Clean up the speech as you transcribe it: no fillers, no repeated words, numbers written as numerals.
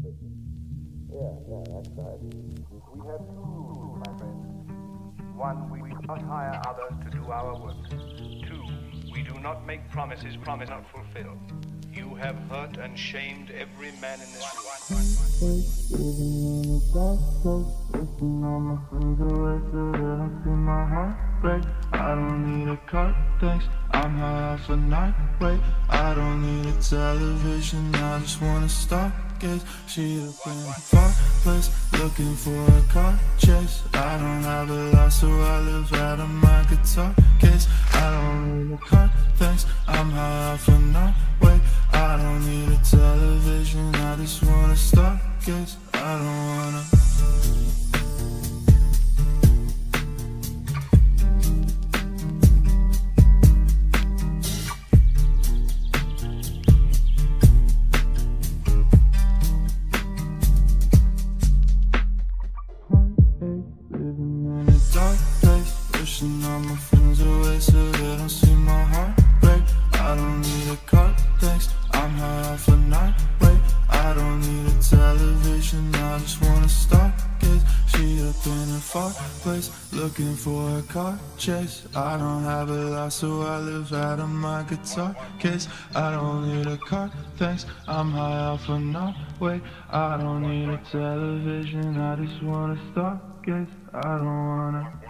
Yeah, that's right. We have two rules, my friend. One, we do not hire others to do our work. Two, we do not make promises not fulfill. You have hurt and shamed every man in this Living in a dark place, wishing all my friends away so they don't see my heart break. I don't need a car, thanks, I'm high off a night wait. I don't need a television, I just wanna stargaze. She up in a far place, looking for a car chase. I don't have a lot, so I live out of my guitar case. I don't need a car, thanks, I'm high off a night wait. I don't need a television, I just wanna stargaze. I don't wanna. Living in a dark place, wishing all my friends away so they don't see my heart break. I don't need a car, thanks, I'm high off a night wait. I don't need a television, I just wanna stargaze. She up in a far place, looking for a car chase. I don't have a lot, so I live out of my guitar case. I don't need a car, thanks, I'm high off a night wait. I don't need a television, I just wanna stargaze. I don't wanna.